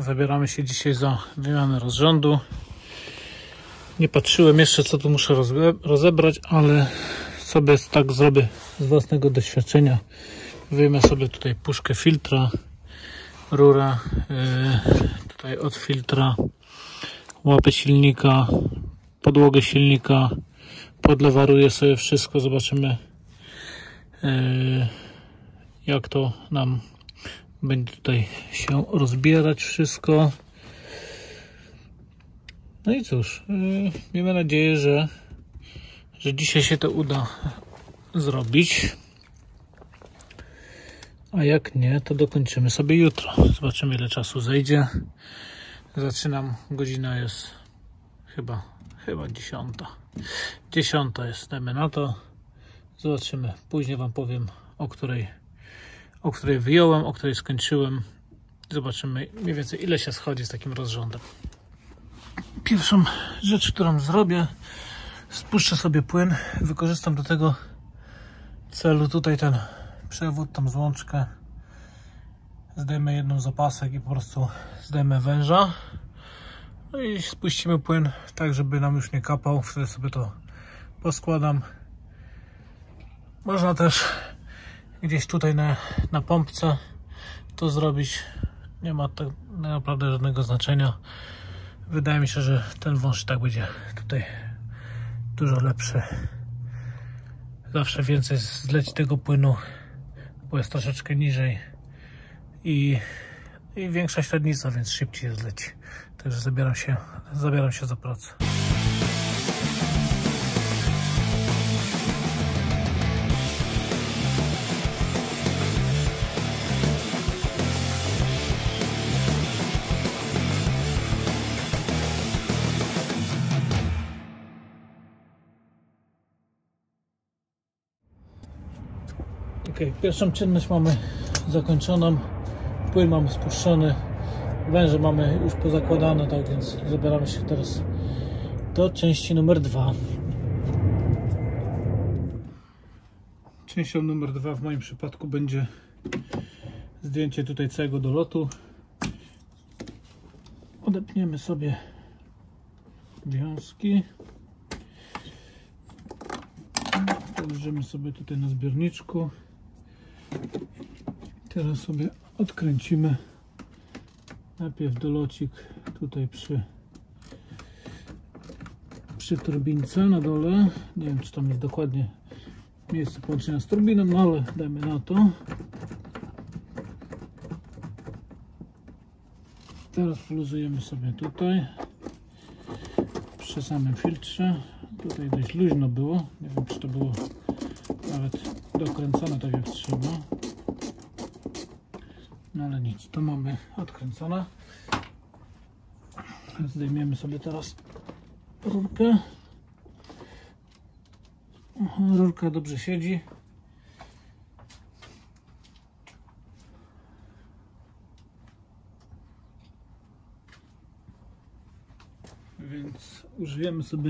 Zabieramy się dzisiaj za wymianę rozrządu. Nie patrzyłem jeszcze, co tu muszę rozebrać, ale sobie tak zrobię z własnego doświadczenia. Wyjmę sobie tutaj puszkę filtra, rurę tutaj od filtra, łapę silnika, podłogę silnika, podlewaruję sobie wszystko, zobaczymy jak to nam będzie tutaj się rozbierać wszystko. No i cóż, miejmy nadzieję, że dzisiaj się to uda zrobić, a jak nie, to dokończymy sobie jutro. Zobaczymy, ile czasu zejdzie. Zaczynam, godzina jest chyba 10. 10 jest, dajmy na to. Zobaczymy, później wam powiem, o której wyjąłem, o której skończyłem. Zobaczymy mniej więcej, ile się schodzi z takim rozrządem. Pierwszą rzecz, którą zrobię, spuszczę sobie płyn. Wykorzystam do tego celu tutaj ten przewód, tą złączkę. Zdejmę jedną z opasek i po prostu zdejmę węża. No i spuścimy płyn tak, żeby nam już nie kapał. Wtedy sobie to poskładam. Można też gdzieś tutaj na pompce to zrobić. Nie ma to naprawdę żadnego znaczenia. Wydaje mi się, że ten wąż tak będzie tutaj dużo lepszy. Zawsze więcej zleci tego płynu, bo jest troszeczkę niżej i większa średnica, więc szybciej zleci. Także zabieram się za pracę. Pierwszą czynność mamy zakończoną, płyn mamy spuszczony, węże mamy już pozakładane, tak więc zabieramy się teraz do części numer 2. Częścią numer 2 w moim przypadku będzie zdjęcie tutaj całego dolotu. Odepniemy sobie wiązki. Położymy sobie tutaj na zbiorniczku. Teraz sobie odkręcimy najpierw dolocik tutaj przy turbince na dole. Nie wiem, czy tam jest dokładnie miejsce połączenia z turbiną, no ale dajmy na to. Teraz poluzujemy sobie tutaj przy samym filtrze. Tutaj dość luźno było, nie wiem, czy to było nawet dokręcone tak jak trzeba. No ale nic, to mamy odkręcone. Zdejmiemy sobie teraz rurkę. Rurka dobrze siedzi. Więc użyjemy sobie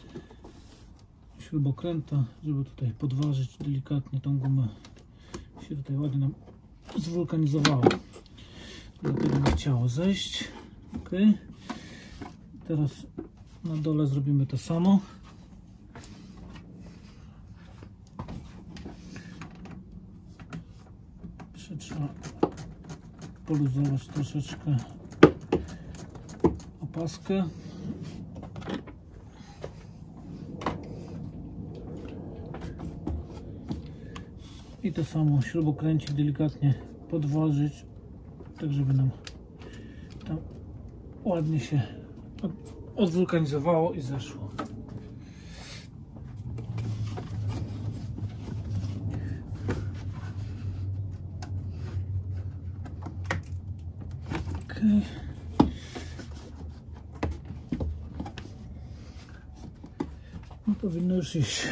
śrubokręta, żeby tutaj podważyć delikatnie tą gumę. Się tutaj ładnie nam zwulkanizowała. Dlatego nie chciało zejść. Ok. Teraz na dole zrobimy to samo. Trzeba poluzować troszeczkę opaskę. I to samo śrubokręcik delikatnie podważyć, tak żeby nam tam ładnie się odwulkanizowało i zeszło. Okay. No powinno już iść.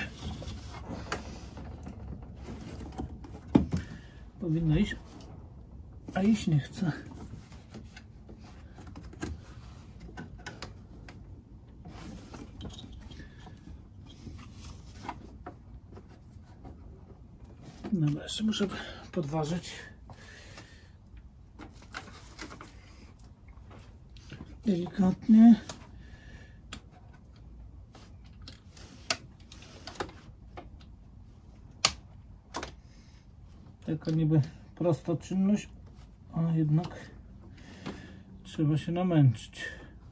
Powinno iść, a iść nie chce. Dobra, jeszcze muszę podważyć. delikatnie. Taka niby prosta czynność, a jednak trzeba się namęczyć.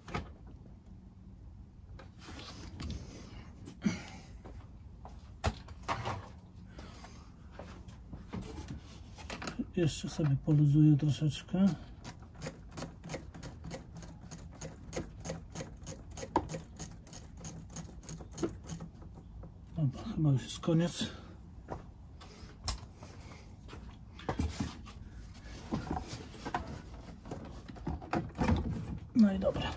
Jeszcze sobie poluzuję troszeczkę. Dobra, chyba już jest koniec. No i dobra.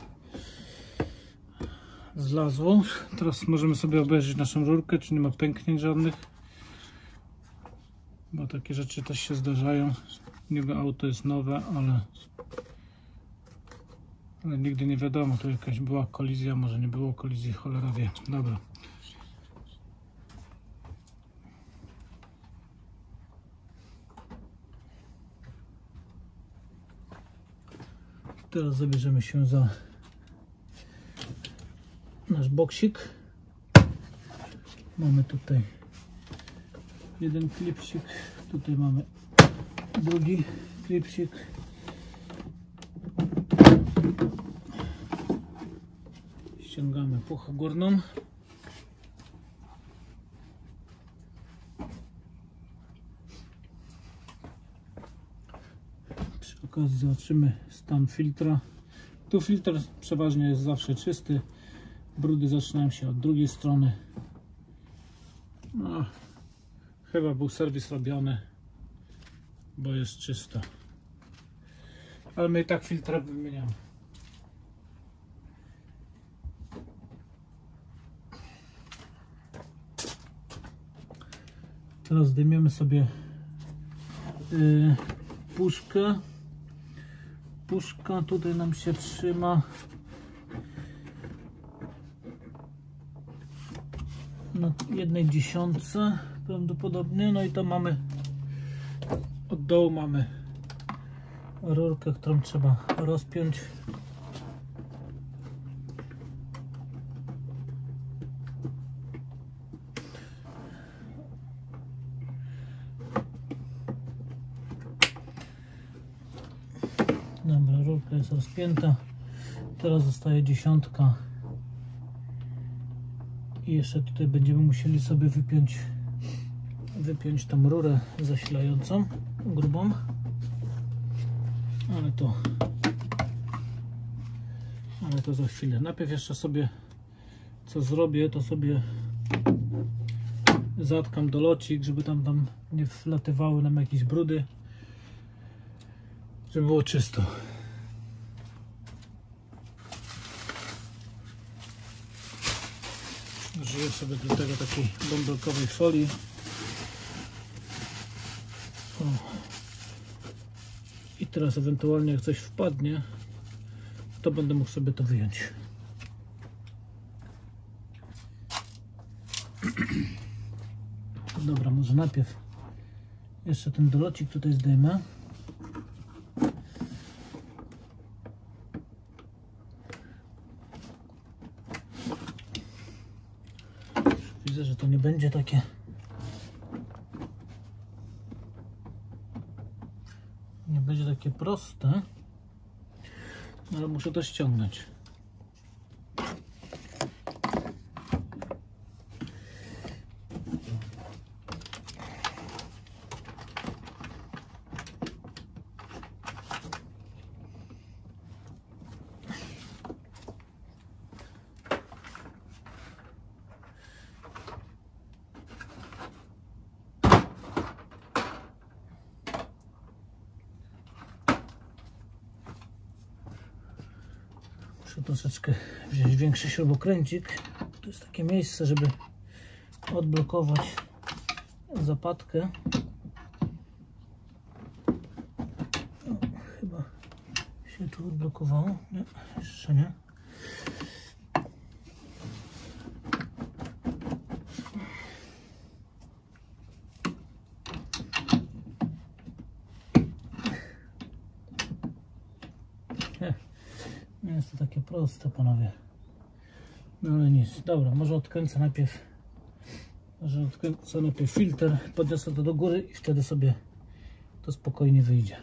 Zlazło. Teraz możemy sobie obejrzeć naszą rurkę, czy nie ma pęknięć żadnych. Bo takie rzeczy też się zdarzają. Niby auto jest nowe, ale nigdy nie wiadomo, tu jakaś była kolizja, może nie było kolizji, cholera wie. Dobra. Teraz zabierzemy się za nasz boksik. Mamy tutaj jeden klipsik, tutaj mamy drugi klipsik. Ściągamy puchę górną. Przy okazji zobaczymy stan filtra. Tu filtr przeważnie jest zawsze czysty. Brudy zaczynają się od drugiej strony. No, chyba był serwis robiony, bo jest czysto. Ale my i tak filtra wymieniamy. Teraz zdejmiemy sobie puszkę. Puszka tutaj nam się trzyma na 1/10 prawdopodobnie. No i to mamy od dołu mamy rurkę, którą trzeba rozpiąć. Dobra, rurka jest rozpięta. Teraz zostaje 10. I jeszcze tutaj będziemy musieli sobie wypiąć tą rurę zasilającą, grubą. Ale to za chwilę. Najpierw jeszcze sobie co zrobię, to sobie zatkam dolocik, żeby tam nie wlatywały nam jakieś brudy, żeby było czysto. Użyję sobie do tego takiej bąbelkowej folii. O. I teraz ewentualnie jak coś wpadnie, to będę mógł sobie to wyjąć. Dobra, może najpierw jeszcze ten dolocik tutaj zdejmę. Widzę, że to nie będzie takie proste, ale muszę to ściągnąć. Muszę troszeczkę wziąć większy śrubokręcik. To jest takie miejsce, żeby odblokować zapadkę. O, chyba się tu odblokowało. Nie, jeszcze nie. Nie jest to takie proste, panowie. No ale nic. Dobra, może odkręcę najpierw filtr, podniosę to do góry i wtedy sobie to spokojnie wyjdzie.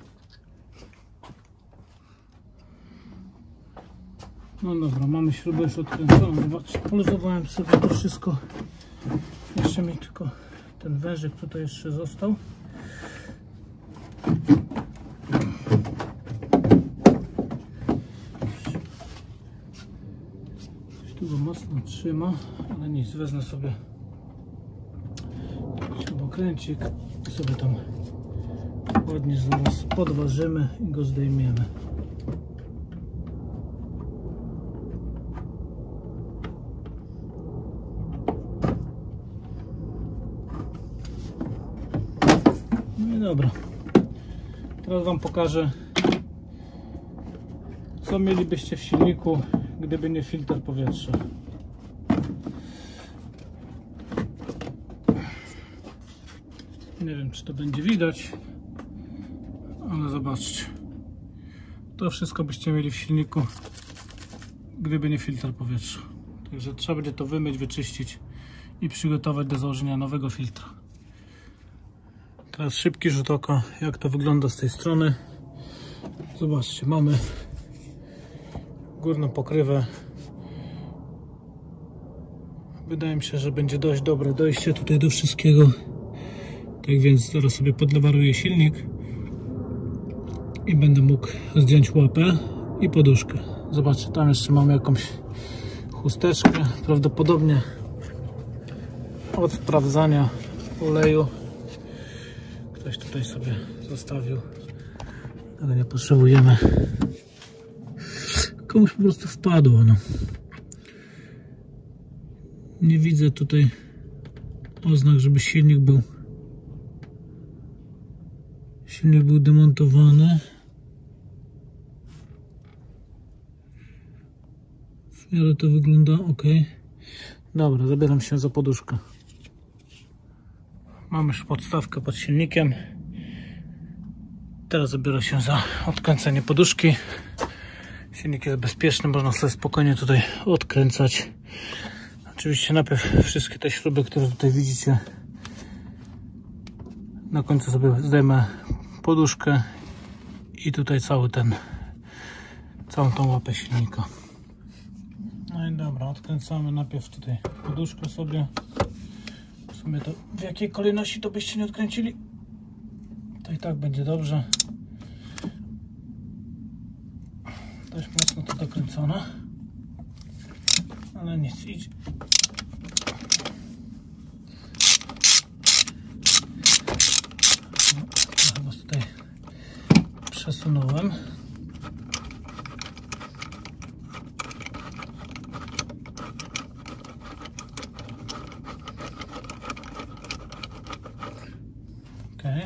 No dobra, mamy śrubę już odkręconą. Zobaczcie, poluzowałem sobie to wszystko. Jeszcze mi tylko ten wężyk tutaj jeszcze został. Tu go mocno trzyma, ale nic, wezmę sobie śrubokręcik i sobie tam ładnie zaraz podważymy i go zdejmiemy. No i dobra, teraz wam pokażę, co mielibyście w silniku, gdyby nie filtr powietrza. Nie wiem, czy to będzie widać, ale zobaczcie. To wszystko byście mieli w silniku, gdyby nie filtr powietrza. Także trzeba będzie to wymyć, wyczyścić i przygotować do założenia nowego filtra. Teraz szybki rzut oka, jak to wygląda z tej strony. Zobaczcie, mamy górną pokrywę. Wydaje mi się, że będzie dość dobre dojście tutaj do wszystkiego. Tak więc zaraz sobie podlewaruję silnik i będę mógł zdjąć łapę i poduszkę. Zobaczcie, tam jeszcze mamy jakąś chusteczkę, prawdopodobnie od sprawdzania oleju. Ktoś tutaj sobie zostawił, ale nie potrzebujemy. Komuś po prostu wpadło, no. Nie widzę tutaj oznak, żeby silnik był demontowany. W miarę to wygląda ok. Dobra, zabieram się za poduszkę. Mamy już podstawkę pod silnikiem. Teraz zabiorę się za odkręcenie poduszki. Silnik jest bezpieczny, można sobie spokojnie tutaj odkręcać. Oczywiście najpierw wszystkie te śruby, które tutaj widzicie. Na końcu sobie zdejmę poduszkę i tutaj całą tą łapę silnika. No i dobra, odkręcamy najpierw tutaj poduszkę sobie. W sumie to w jakiej kolejności to byście nie odkręcili, to i tak będzie dobrze. Dość mocno to dokręcone, ale nic, idzie. No, trochę was tutaj przesunąłem. Okay.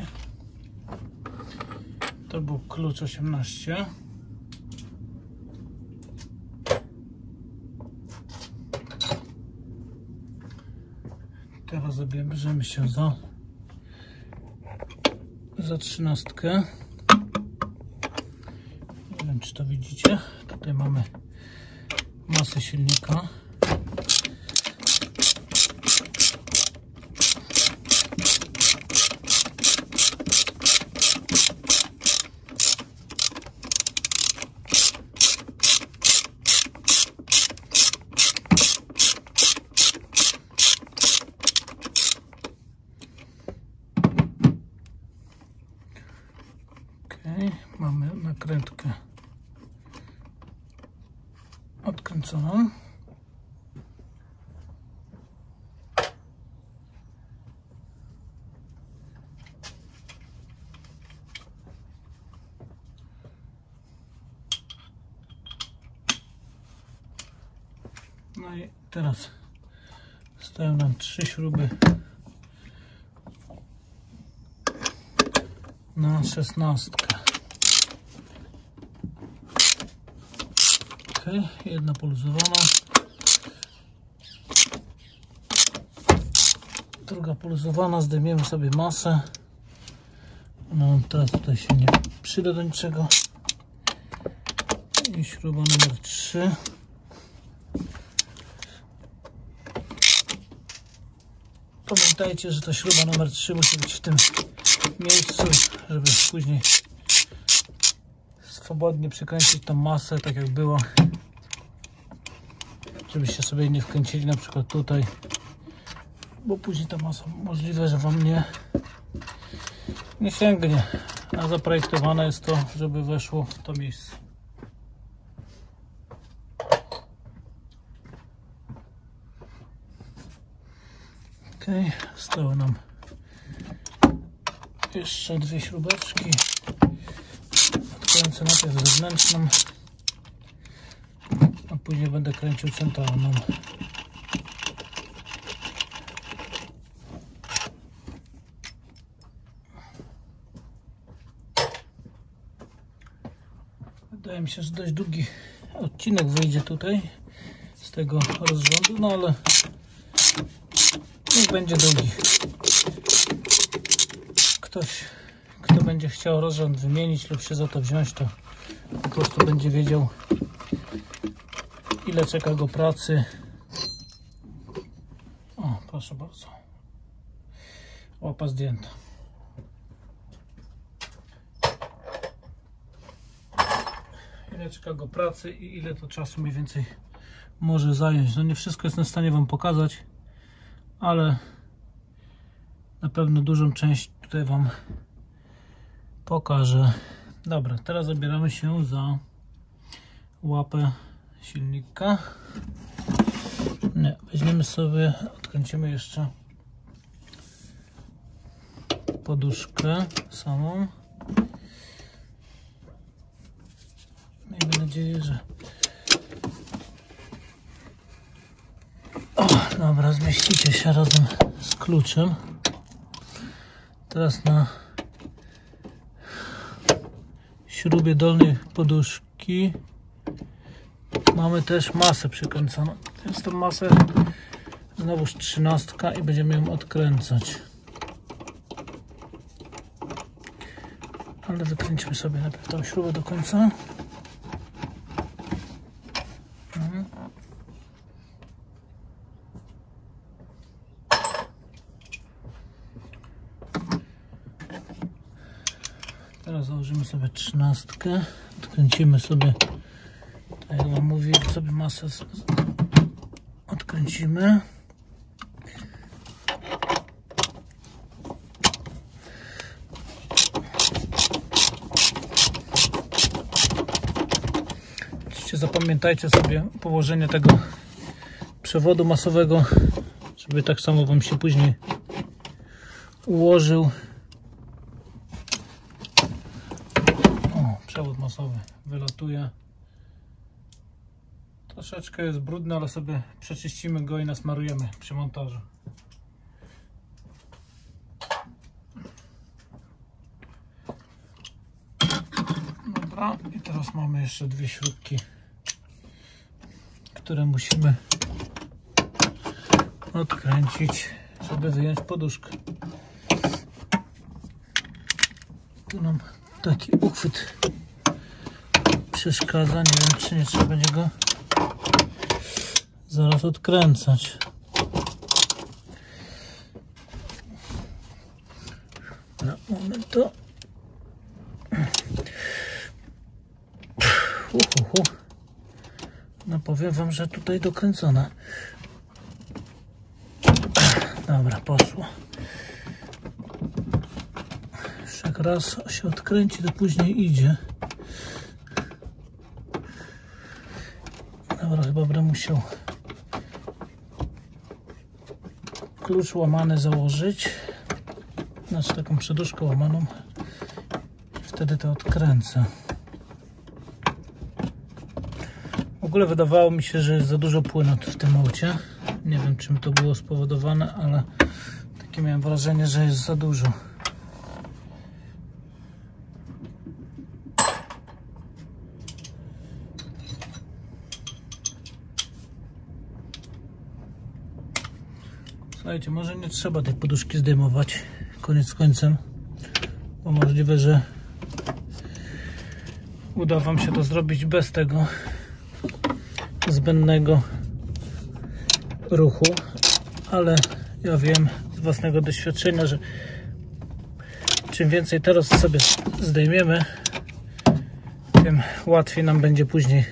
To był klucz 18. Teraz zabierzemy się za 13. Nie wiem, czy to widzicie. Tutaj mamy masę silnika. Mamy nakrętkę odkręconą. No i teraz stoją nam 3 śruby na 16. Jedna poluzowana, druga poluzowana, zdejmiemy sobie masę. No teraz tutaj się nie przyda do niczego I śruba numer 3. Pamiętajcie, że ta śruba numer 3 musi być w tym miejscu, żeby później swobodnie przykręcić tą masę, tak jak było, żebyście sobie nie wkręcili na przykład tutaj, bo później ta masa możliwe, że wam nie sięgnie, a zaprojektowane jest to, żeby weszło w to miejsce. Ok, zostały nam jeszcze 2 śrubeczki. Odkręcę najpierw zewnętrzną, a później będę kręcił centralną. Wydaje mi się, że dość długi odcinek wyjdzie tutaj z tego rozrządu, no ale niech będzie długi. Ktoś, kto będzie chciał rozrząd wymienić lub się za to wziąć, to po prostu będzie wiedział, ile czeka go pracy. O, proszę bardzo. Łapa zdjęta. Ile czeka go pracy i ile to czasu mniej więcej może zająć. No nie wszystko jestem w stanie wam pokazać, ale na pewno dużą część tutaj wam pokażę. Dobra, teraz zabieramy się za łapę silnika. Nie, weźmiemy sobie, odkręcimy jeszcze poduszkę samą. Miejmy nadzieję, że... O, dobra, zmieścicie się razem z kluczem. Teraz na śrubie dolnej poduszki mamy też masę przykręconą. Jest to masę znowuż 13 i będziemy ją odkręcać. Ale wykręcimy sobie najpierw tą śrubę do końca. Teraz założymy sobie 13, odkręcimy sobie, tak jak wam mówiłem, sobie masę odkręcimy. Oczywiście zapamiętajcie sobie położenie tego przewodu masowego, żeby tak samo wam się później ułożył. Przewód masowy wylatuje. Troszeczkę jest brudny, ale sobie przeczyścimy go i nasmarujemy przy montażu. Dobra, i teraz mamy jeszcze 2 śrubki, które musimy odkręcić, żeby wyjąć poduszkę. Tu nam taki uchwyt przeszkadza, nie wiem, czy nie trzeba będzie go zaraz odkręcać. Mamy to. No powiem wam, że tutaj dokręcone. Dobra, poszło. Już jak raz się odkręci, to później idzie. Dobra, chyba będę musiał klucz łamany założyć. Znaczy taką przeduszkę łamaną. Wtedy to odkręcę. W ogóle wydawało mi się, że jest za dużo płynu w tym aucie. Nie wiem, czym to było spowodowane, ale takie miałem wrażenie, że jest za dużo. Słuchajcie, może nie trzeba tej poduszki zdejmować koniec końcem, bo możliwe, że uda Wam się to zrobić bez tego zbędnego ruchu, ale ja wiem z własnego doświadczenia, że czym więcej teraz sobie zdejmiemy, tym łatwiej nam będzie później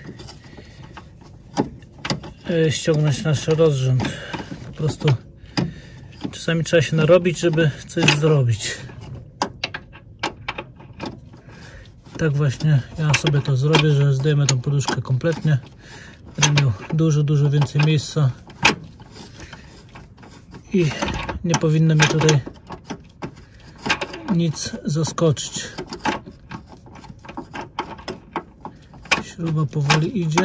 ściągnąć nasz rozrząd. Po prostu czasami trzeba się narobić, żeby coś zrobić. Tak właśnie ja sobie to zrobię, że zdejmę tą poduszkę kompletnie. Będę miał dużo więcej miejsca i nie powinno mnie tutaj nic zaskoczyć. Śruba powoli idzie.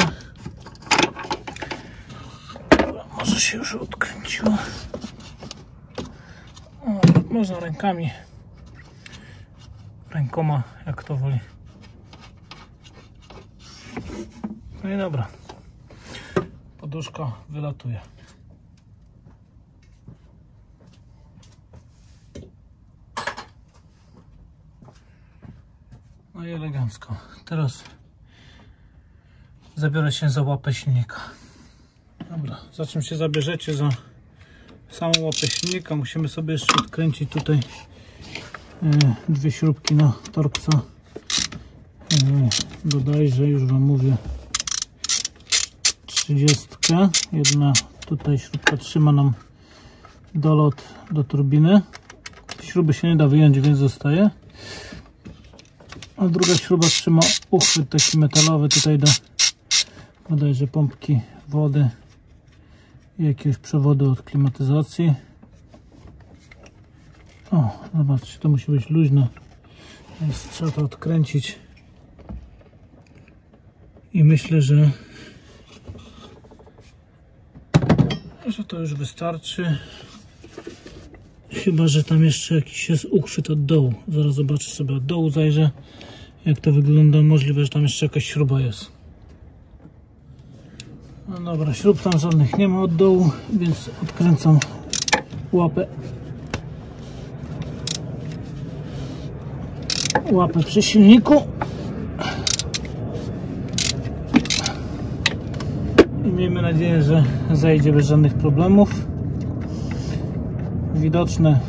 Dobra, może się już odkręciła. O, można rękoma, jak to woli. No i dobra. Poduszka wylatuje. No i elegancko. Teraz zabiorę się za łapę silnika. Dobra, za czym się zabierzecie? Za samą łapę silnika musimy sobie jeszcze odkręcić tutaj dwie śrubki na Torxa. Bodajże, już Wam mówię, 30. Jedna tutaj śrubka trzyma nam dolot do turbiny. Śruby się nie da wyjąć, więc zostaje. A druga śruba trzyma uchwyt taki metalowy tutaj do bodajże pompki wody i jakiegoś przewodu od klimatyzacji. O, zobaczcie, to musi być luźno, więc trzeba to odkręcić i myślę, że to już wystarczy, chyba że tam jeszcze jakiś jest uchwyt od dołu. Zaraz zobaczę sobie od dołu, zajrzę jak to wygląda. Możliwe, że tam jeszcze jakaś śruba jest. No dobra, śrub tam żadnych nie ma od dołu, więc odkręcam łapę przy silniku i miejmy nadzieję, że zajdzie bez żadnych problemów. Widoczne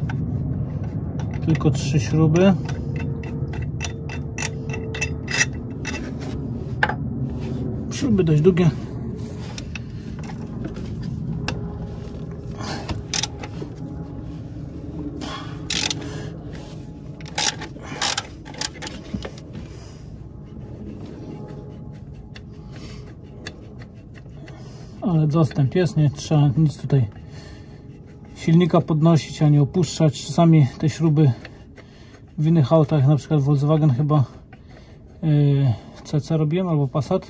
tylko 3 śruby. Śruby dość długie. Ale dostęp jest, nie trzeba nic tutaj silnika podnosić ani opuszczać. Czasami te śruby w innych autach, na przykład Volkswagen chyba CC robiłem, albo Passat.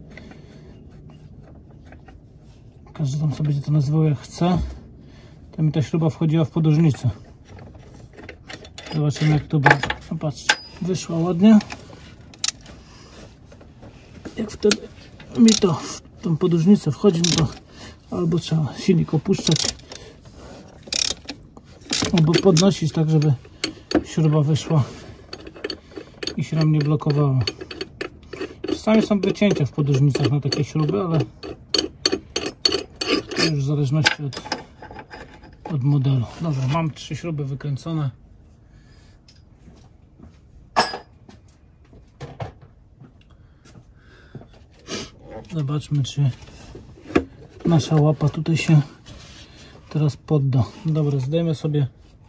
Każdy tam sobie będzie to nazywał jak chce. To mi ta śruba wchodziła w podróżnicę. Zobaczymy jak to będzie. No patrzcie, wyszła ładnie. Jak wtedy mi to w tą podróżnicę wchodzi, no to albo trzeba silnik opuszczać, albo podnosić tak, żeby śruba wyszła i się nam nie blokowała. Czasami są wycięcia w podróżnicach na takie śruby, ale to już w zależności od modelu. Dobra, mam 3 śruby wykręcone. Zobaczmy, czy nasza łapa tutaj się teraz podda. Dobra, zdejmę sobie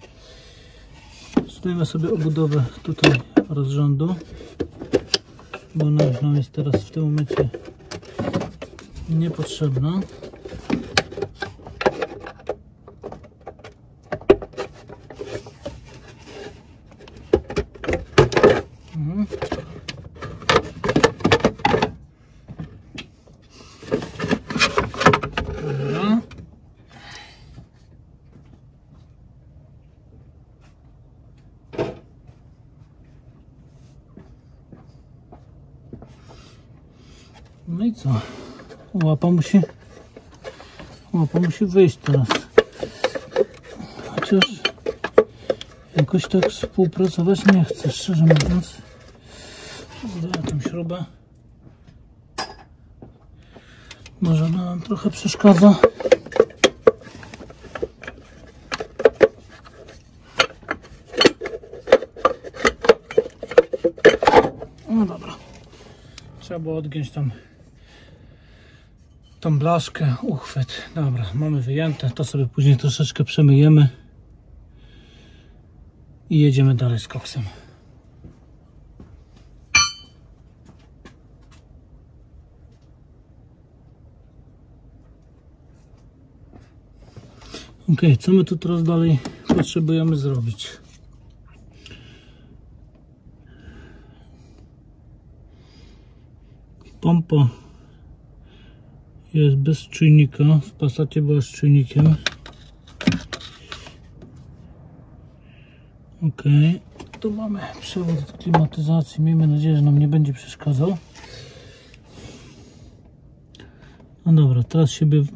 obudowę tutaj rozrządu, bo nam jest teraz w tym momencie niepotrzebna. Dobra. No i co? Łapa musi wyjść teraz. Chociaż jakoś tak współpracować nie chcę, szczerze mówiąc. Zdejmę tą śrubę. śrubę. Może ona nam trochę przeszkadza. No dobra. Trzeba było odgiąć tam tą blaszkę, uchwyt. Dobra, mamy wyjęte. To sobie później troszeczkę przemyjemy. I jedziemy dalej z koksem. Ok, co my tu teraz dalej potrzebujemy zrobić? Pompa jest bez czujnika, w Passacie była z czujnikiem. Ok, tu mamy przewód do klimatyzacji, miejmy nadzieję, że nam nie będzie przeszkadzał. No dobra, teraz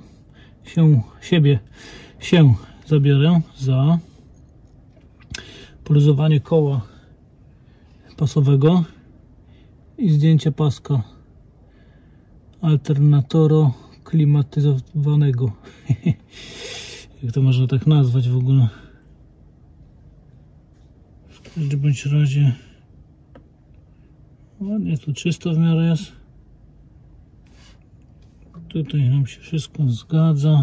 się zabiorę za poluzowanie koła pasowego i zdjęcie paska alternatoro klimatyzowanego. Jak to można tak nazwać w ogóle? W każdym bądź razie ładnie tu czysto w miarę jest. Tutaj nam się wszystko zgadza.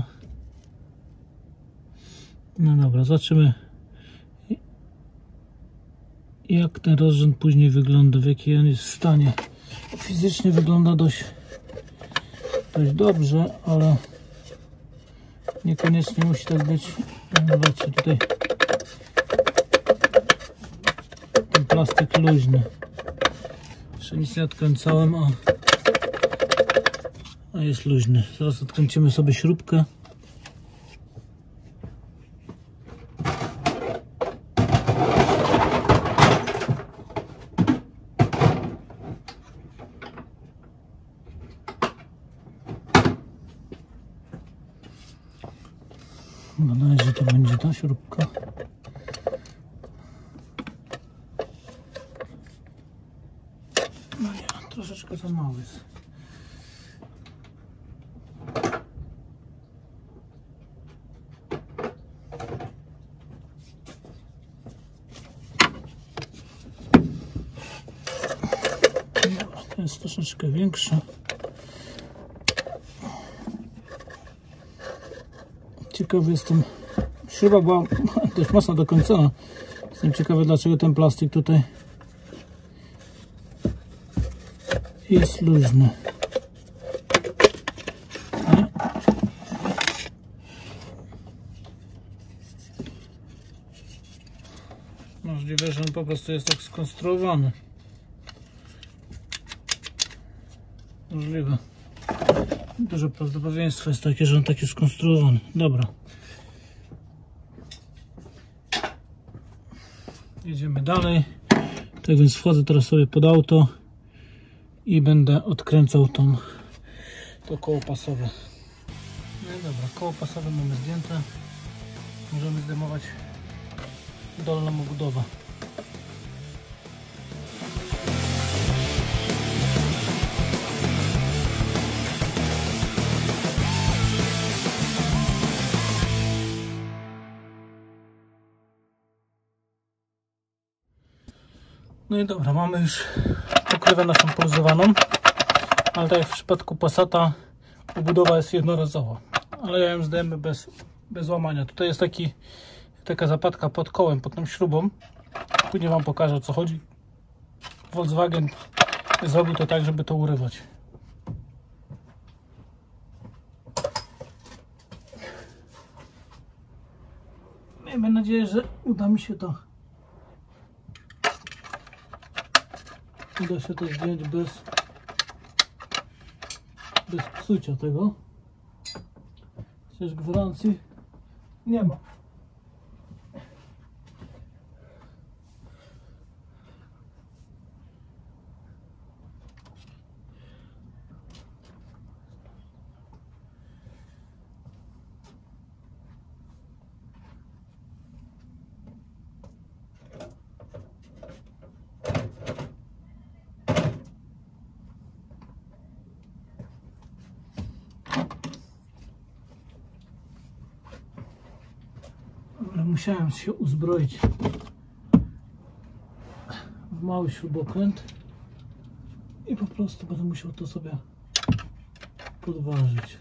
No dobra, zobaczymy, jak ten rozrząd później wygląda, w jakiej on jest w stanie. Fizycznie wygląda dość dobrze, ale niekoniecznie musi tak być. Zobaczcie, tutaj ten plastik luźny. Jeszcze nic nie odkręcałem, a jest luźny. Zaraz odkręcimy sobie śrubkę. Mam nadzieję, że to będzie ta śrubka. No nie, troszeczkę za mały jest. To jest troszeczkę większe. Ciekawy jestem, śruba była dość mocno dokończona. Jestem ciekawy, dlaczego ten plastik tutaj jest luźny. Możliwe, że on po prostu jest tak skonstruowany. Możliwe. Duże prawdopodobieństwo jest takie, że on tak jest skonstruowany. Dobra. Jedziemy dalej. Tak więc wchodzę teraz sobie pod auto i będę odkręcał to koło pasowe. No i dobra, koło pasowe mamy zdjęte. Możemy zdejmować dolną obudowę. No i dobra, mamy już pokrywę naszą poluzowaną, ale tak jak w przypadku Passata obudowa jest jednorazowa, ale ja ją zdejmę bez łamania. Tutaj jest taka zapadka pod kołem, pod tą śrubą. Później wam pokażę, o co chodzi. Volkswagen zrobił to tak, żeby to urywać. Miejmy nadzieję, że uda się to zdjąć bez psucia tego. Chociaż gwarancji nie ma. musiałem się uzbroić w mały śrubokręt i po prostu będę musiał to sobie podważyć.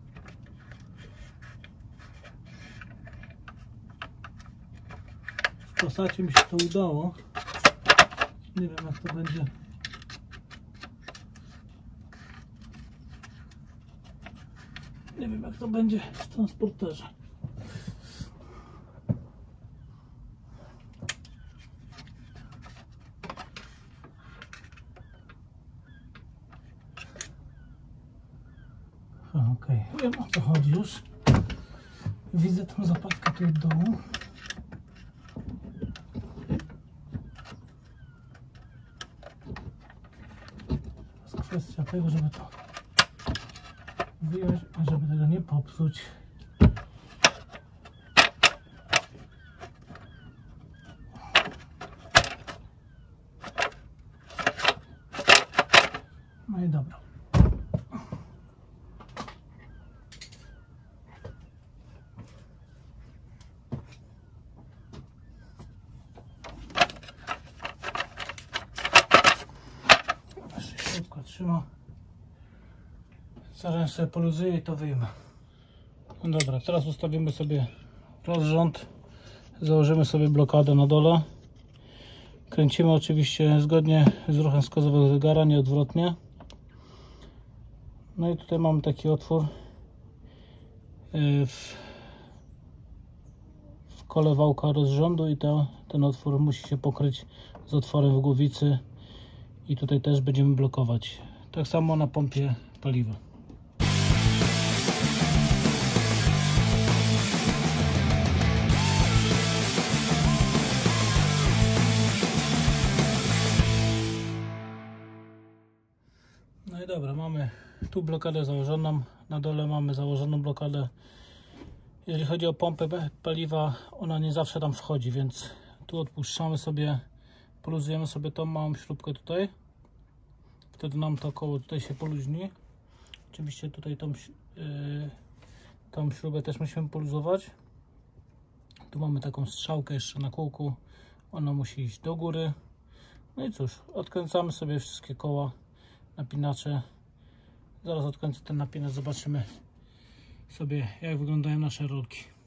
W Passacie mi się to udało. Nie wiem, jak to będzie. Nie wiem, jak to będzie w Transporterze. Okej, wiem, o co chodzi już. Widzę tą zapadkę tu od dołu. To jest kwestia tego, żeby to wyjąć, a żeby tego nie popsuć. No i dobra. Szybko trzyma. Zaraz sobie poluzuję i to wyjmę. No dobra, teraz ustawimy sobie rozrząd. Założymy sobie blokadę na dole. Kręcimy oczywiście zgodnie z ruchem wskazówek zegara, nie odwrotnie. No i tutaj mamy taki otwór w kole wałka rozrządu i ten otwór musi się pokryć z otworem w głowicy i tutaj też będziemy blokować. Tak samo na pompie paliwa. No i dobra, mamy tu blokadę założoną, na dole mamy założoną blokadę. Jeżeli chodzi o pompę paliwa, ona nie zawsze tam wchodzi, więc tu odpuszczamy sobie, poluzujemy sobie tą małą śrubkę tutaj. Wtedy nam to koło tutaj się poluźni. Oczywiście tutaj tą śrubę też musimy poluzować. Tu mamy taką strzałkę jeszcze na kółku, ona musi iść do góry. No i cóż, odkręcamy sobie wszystkie koła, napinacze. Zaraz odkręcę ten napinacz, zobaczymy sobie, jak wyglądają nasze rolki.